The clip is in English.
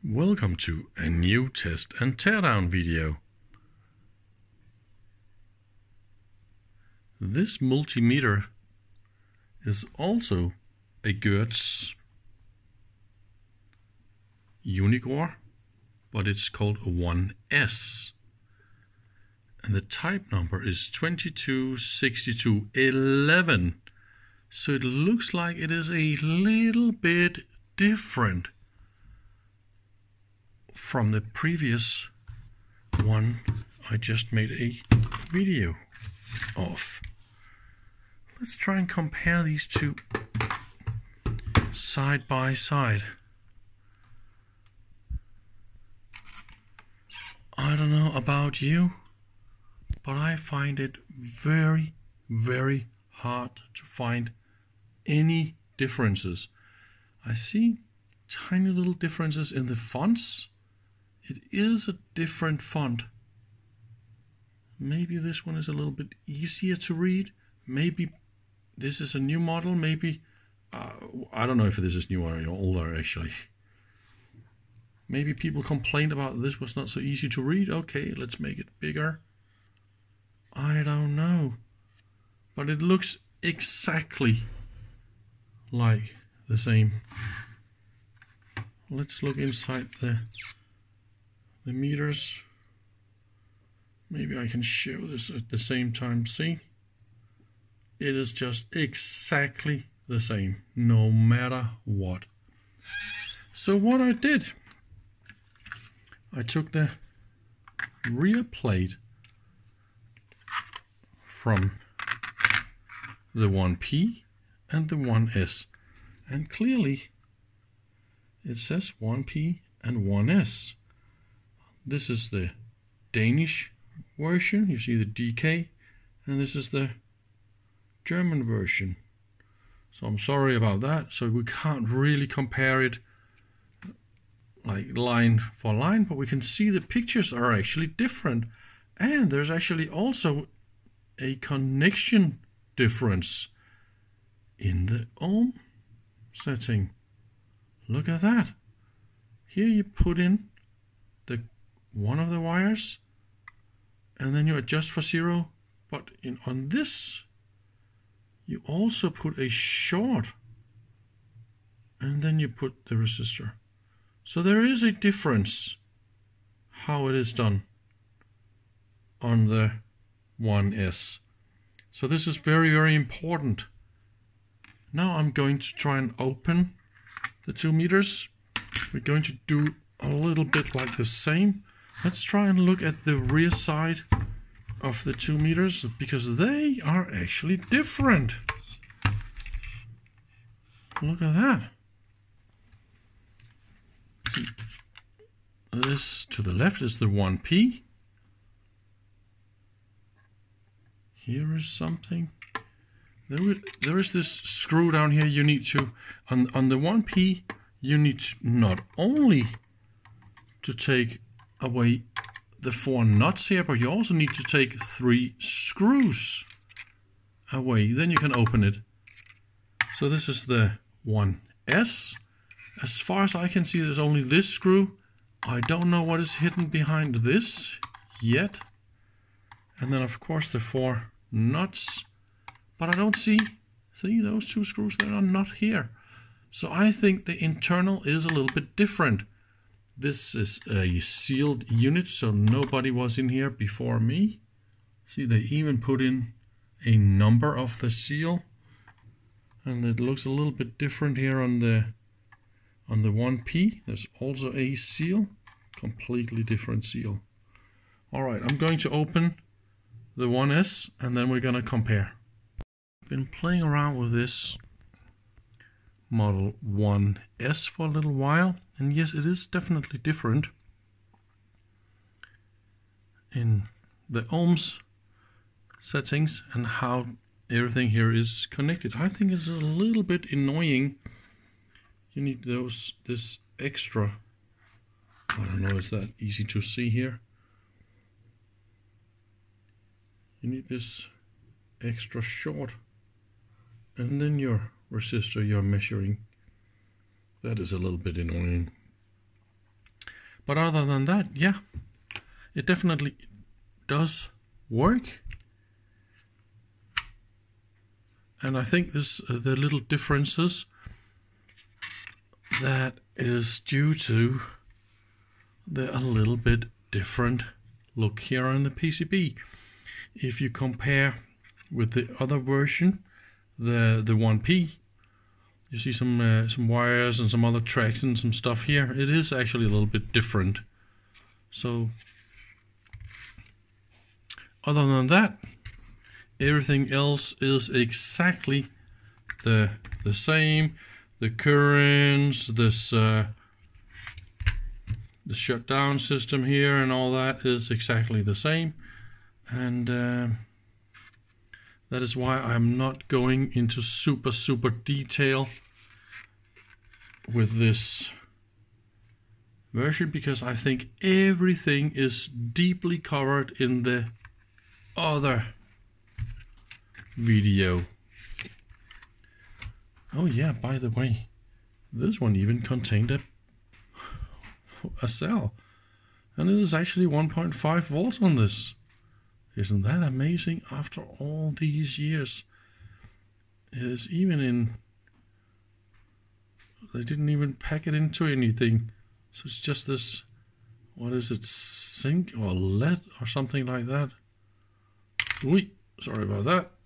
Welcome to a new test and teardown video. This multimeter is also a Goerz Unigor, but it's called a 1S. And the type number is 226211. So it looks like it is a little bit different from the previous one I just made a video of. Let's try and compare these two side by side. I don't know about you, but I find it very, very hard to find any differences. I see tiny little differences in the fonts. It is a different font. Maybe this one is a little bit easier to read. Maybe this is a new model. Maybe, I don't know if this is new or older actually. Maybe people complained about this was not so easy to read. Okay, let's make it bigger. I don't know. But it looks exactly like the same. Let's look inside the meters. Maybe I can show this at the same time. See? It is just exactly the same, no matter what. So what I did, I took the rear plate from the 1P and the 1S, and clearly it says 1P and 1S. This is the Danish version, you see the DK, and this is the German version. So I'm sorry about that. So we can't really compare it like line for line, but we can see the pictures are actually different. And there's actually also a connection difference in the ohm setting. Look at that. Here you put in the one of the wires and then you adjust for 0, but on this you also put a short and then you put the resistor. So there is a difference how it is done on the 1S. So this is very, very important. Now I'm going to try and open the 2 meters. We're going to do a little bit like the same. Let's try and look at the rear side of the 2 meters because they are actually different. Look at that. See, this to the left is the 1P. Here is something. There is this screw down here. You need to, on the 1P, you need to not only to take away the 4 nuts here, but you also need to take 3 screws away. Then you can open it. So this is the 1S. As far as I can see, there's only this screw. I don't know what is hidden behind this yet. And then of course the 4 nuts. But I don't see those 2 screws that are not here. So I think the internal is a little bit different. This is a sealed unit, so nobody was in here before me. See, they even put in a number of the seal. And it looks a little bit different here on the 1P. There's also a seal, completely different seal. All right, I'm going to open the 1S and then we're going to compare. I've been playing around with this model 1S for a little while, and yes, it is definitely different in the ohms settings and how everything here is connected. I think it's a little bit annoying. You need this extra, I don't know, is that easy to see here? You need this extra short and then your resistor you're measuring. That is a little bit annoying. But other than that, yeah, it definitely does work. And I think the little differences, that is due to a little bit different look here on the PCB. If you compare with the other version, the 1P, you see some wires and some other tracks and some stuff here. It is actually a little bit different. So other than that, everything else is exactly the same. The currents, the shutdown system here and all that is exactly the same. And that is why I'm not going into super detail with this version, because I think everything is deeply covered in the other video. Oh yeah, by the way, this one even contained a cell, and it is actually 1.5 volts on this. Isn't that amazing? After all these years, it is even in, they didn't even pack it into anything, so it's just this, what is it, zinc or lead or something like that. Sorry about that.